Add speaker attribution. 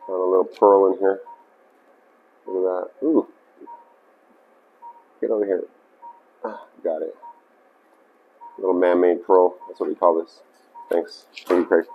Speaker 1: Got a little pearl in here. Look at that. Ooh. Get over here. Got it. Little man-made pearl. That's what we call this. Thanks. Thank you, Craig.